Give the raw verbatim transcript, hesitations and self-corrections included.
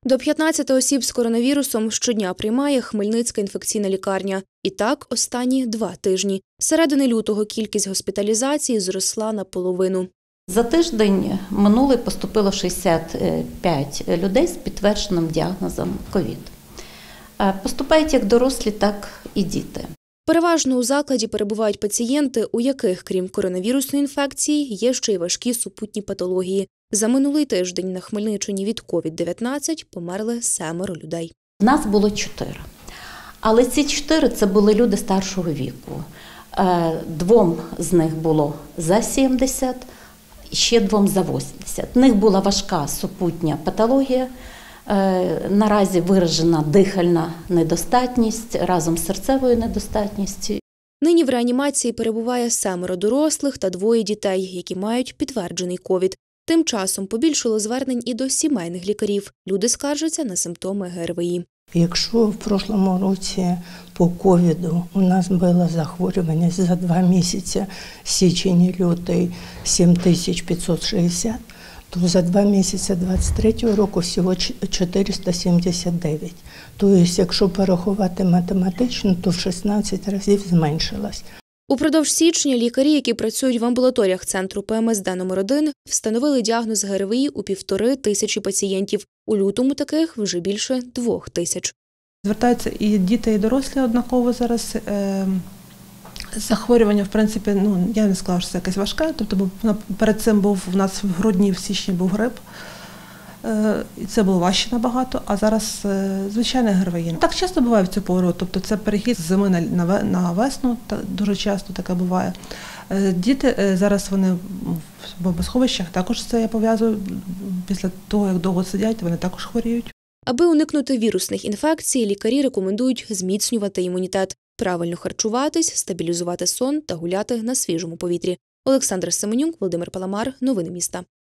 До п'ятнадцяти осіб з коронавірусом щодня приймає Хмельницька інфекційна лікарня. І так останні два тижні. З середини лютого кількість госпіталізацій зросла наполовину. За тиждень минулий поступило шістдесят п'ять людей з підтвердженим діагнозом ковід. Поступають як дорослі, так і діти. Переважно у закладі перебувають пацієнти, у яких, крім коронавірусної інфекції, є ще й важкі супутні патології. За минулий тиждень на Хмельниччині від ковід дев'ятнадцять померли семеро людей. Нас було чотири. Але ці чотири – це були люди старшого віку. Двом з них було за сімдесят, ще двом за вісімдесят. В них була важка супутня патологія, наразі виражена дихальна недостатність разом з серцевою недостатністю. Нині в реанімації перебуває семеро дорослих та двоє дітей, які мають підтверджений ковід. Тим часом побільшало звернень і до сімейних лікарів. Люди скаржаться на симптоми ГРВІ. Якщо в прошлому році по ковіду у нас було захворюваність за два місяці, січень і лютий, сім тисяч п'ятсот шістдесят, то за два місяці двадцять третього року всього чотириста сімдесят дев'ять. Тобто, якщо порахувати математично, то в шістнадцять разів зменшилось. Упродовж січня лікарі, які працюють в амбулаторіях центру Пе Ем Ес Де номер один, встановили діагноз ГРВІ у півтори тисячі пацієнтів. У лютому таких вже більше двох тисяч. Звертаються і діти, і дорослі однаково зараз. Захворювання, в принципі, ну, я не сказала, що це якесь важке. Тобто перед цим був у нас в грудні, в січні був грип. І це було важче набагато, а зараз звичайне ГРВІ. Так часто буває в цю пору, тобто це перехід з зими на весну, дуже часто таке буває. Діти зараз вони в бомбосховищах, також це я пов'язую, після того, як довго сидять, вони також хворіють. Аби уникнути вірусних інфекцій, лікарі рекомендують зміцнювати імунітет, правильно харчуватись, стабілізувати сон та гуляти на свіжому повітрі. Олександра Семенюк, Володимир Паламар. Новини міста.